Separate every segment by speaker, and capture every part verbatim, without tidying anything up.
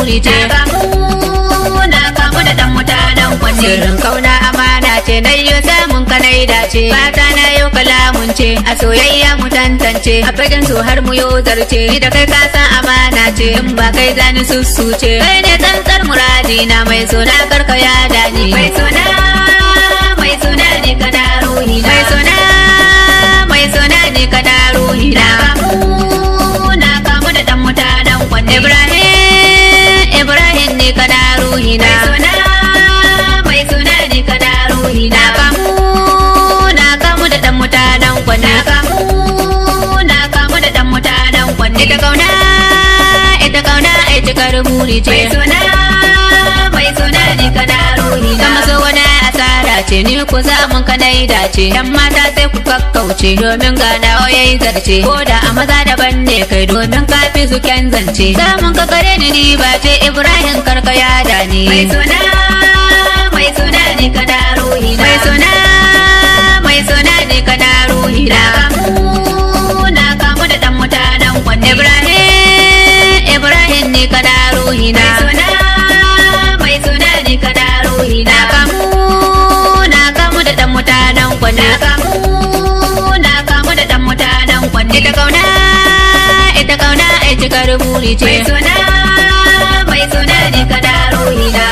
Speaker 1: buri ce.
Speaker 2: Na kamu na kamu da dan mutanen Kwanne.
Speaker 1: Sirrin kauna amana ce na yi samun kanai dace. Fata na yau kalamun ce a soyayya mu tantance. A fagen so har mu yo zarce. Ni da kai ka san amana ce in ba kai zani sussuce. Kai ne tsantsar muradi na mai sona karka ya dani.
Speaker 2: Mai sona mai sona ne kana ruhi na.
Speaker 1: Mai sona mai sona ne kana ruhi
Speaker 2: Na
Speaker 1: na.
Speaker 2: kamu na kamu da dan mutanen Kwanne.
Speaker 1: Ibrahim Ibrahim ne kana ruhi na.
Speaker 2: Mai sona mai sona ne kana ruhi
Speaker 1: Na
Speaker 2: na.
Speaker 1: kamu na kamu da dan mutanen Kwanne.
Speaker 2: Na kamu na kamu da dan mutanen Kwanne.
Speaker 1: Ita kauna ita kauna ai cikar buri ce.
Speaker 2: Mai sona mai sona ne kana ruhi na.
Speaker 1: Kama so wani asara ce ni ku samun kanai dace. Yan mata sai ku kakkauce domin gana yayi zarce. Ko da a maza daban ne kai domin kafi su kyan zance. Samun ka kare ni ni ba ce Ibrahim karka ya dani.
Speaker 2: Mai sona mai sona ne kana ruhi na.
Speaker 1: Mai sona mai sona ne kana ruhi
Speaker 2: Na
Speaker 1: na.
Speaker 2: kamu na kamu da dan mutanen Kwanne.
Speaker 1: Ibrahim Ibrahim ne kana ruhi na.
Speaker 2: Mai sona mai sona ne kana ruhi
Speaker 1: Na
Speaker 2: na.
Speaker 1: kamu na kamu da dan mutanen Kwanne.
Speaker 2: Na kamu na kamu da dan mutanen Kwanne.
Speaker 1: Ita kauna ita kauna ai cikar buri ce.
Speaker 2: Mai sona mai sona ne kana ruhi na.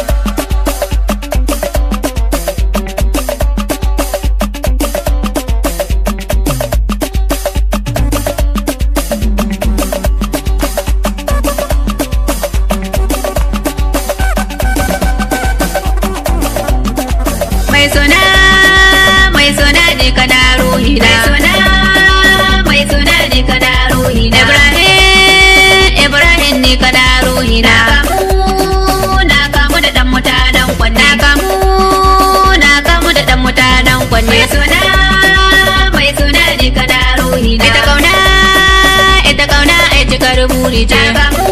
Speaker 1: Mai sona mai sona ne kana ruhi
Speaker 2: Mai
Speaker 1: na.
Speaker 2: sona mai sona ne kana ruhi na.
Speaker 1: Ibrahim Ibrahim ne kana ruhi
Speaker 2: Na
Speaker 1: na.
Speaker 2: kamu na kamu da dan mutanen Kwanne.
Speaker 1: Na kamu na kamu da dan mutanen Kwanne.
Speaker 2: Mai sona mai sona ne kana ruhi na.
Speaker 1: Ita kauna ita kauna ai cikar buri ce.
Speaker 2: Na kamu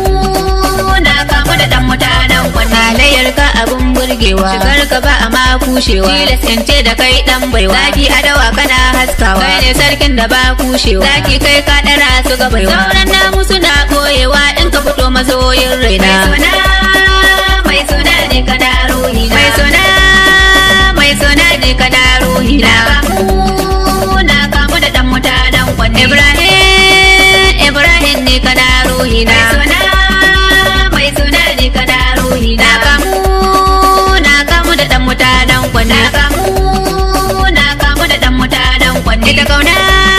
Speaker 2: na kamu da dan mutanen Kwanne.
Speaker 1: Halayyar ka abun burgewa. Shigar ka ba a ma kushewa. Tilas in ce da kai dan baiwa. Zaki adawa kana haskawa. Kai ne sarkin da ba kushewa. Zaki kai ka dara su ga baiwa. Sauran namu suna koyewa in ka fito masoyin raina.
Speaker 2: Mai sona mai sona ne kana ruhi na.
Speaker 1: Mai sona mai sona ne kana ruhi
Speaker 2: Na
Speaker 1: na.
Speaker 2: kamu na kamu da dan mutanen Kwanne.
Speaker 1: Ibrahim Ibrahim ne kana ruhi na.
Speaker 2: Mai sona mai sona ne kana ruhi na.
Speaker 1: Na kamu na kamu da dan mutanen Kwanne.
Speaker 2: Na kamu na kamu da dan mutanen Kwanne.
Speaker 1: Ita kauna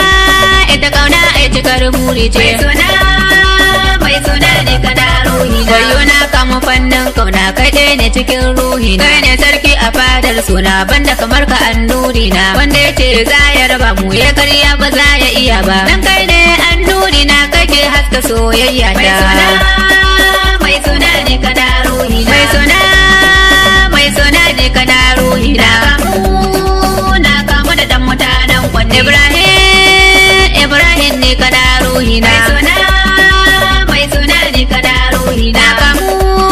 Speaker 1: ita kauna ai cikar buri ce.
Speaker 2: Mai sona mai sona ne kana ruhi na.
Speaker 1: Wayo na kamu fannin kauna kai ɗaya ne cikin ruhi na. Kai ne sarki a fadar suna banda kamar ka annuri na. Wanda ya ce za ya raba mu ya karya ba za ya iya ba. Dan kai ne annuri na kake haska soyayya
Speaker 2: Mai
Speaker 1: ta.
Speaker 2: sona mai sona ne kana ruhi na.
Speaker 1: Mai sona mai sona ne kana ruhi
Speaker 2: Na
Speaker 1: na.
Speaker 2: kamu na kamu da dan mutanen Kwanne.
Speaker 1: Ibrahim Ibrahim ne kana ruhi na.
Speaker 2: Mai sona mai sona ne kana ruhi na.
Speaker 1: Na kamu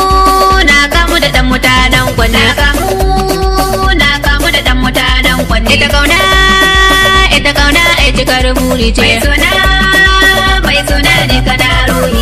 Speaker 1: na kamu da dan mutanen Kwanne.
Speaker 2: Na kamu na kamu da dan mutanen Kwanne.
Speaker 1: Ita kauna ita kauna ai cikar buri ce.
Speaker 2: Mai sona mai sona ne kana ruhi